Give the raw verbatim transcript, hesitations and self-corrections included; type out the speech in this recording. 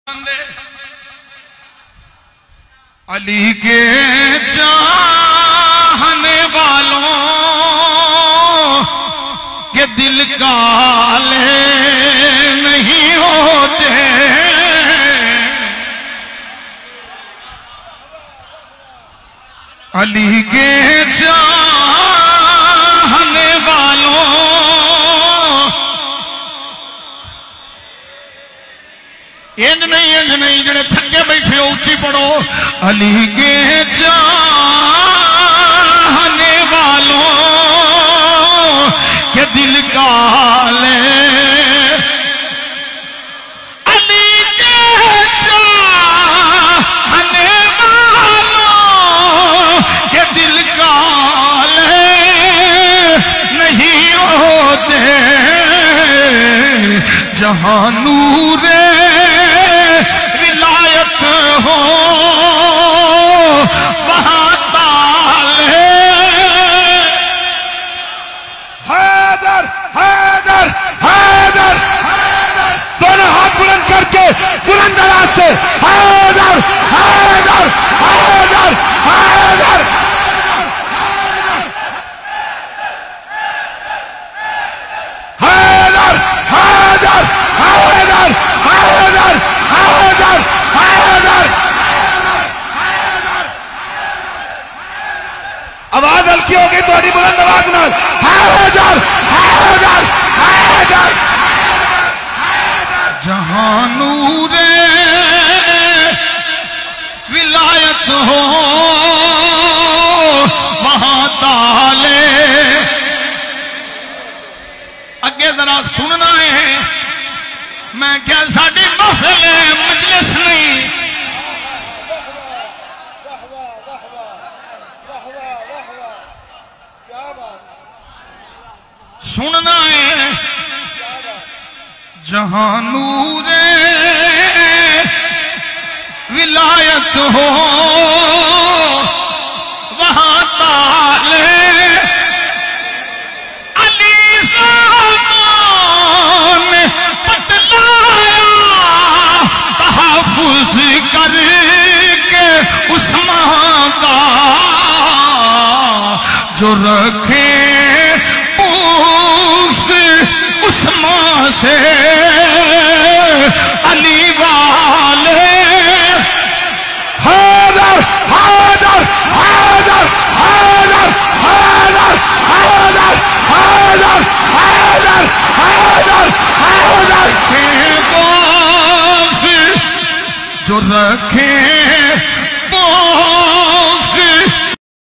علی کے چاہنے والوں کے دل کالے نہیں ہوتے، علی کے چاہنے والوں انج نہیں انج نہیں جڑے تھکے بیٹھے اونچی پڑھو، علی کے چاہنے والوں کے دل کالے، علی کے چاہنے والوں کے دل کالے نہیں ہوتے، جہاں نور ہو وہاں تالے، حیدر حیدر حیدر دونوں ہاتھ بلند کر کے بلند آواز سے حیدر حیدر حیدر حیدر حیدر حیدر حیدر حیدر حیدر آواز ہلکی ہو گئی تھوڑی بلند آواز نال حیدر حیدر حیدر جہاں نور ولایت ہو وہاں تالے، اگے ذرا سننا ہے، میں کیا ساڈی محفل مجلس نہیں، سننا ہے، جہاں نور ولایت ہو وہاں تالے، علی زادوں نے بتلایا تحفظ کر کے عثمان کا، جو رکھے عثمان سے علی والے، حیدر حیدر حیدر حیدر حیدر حیدر حیدر حیدر حیدر حیدر کے پاس جو رکھے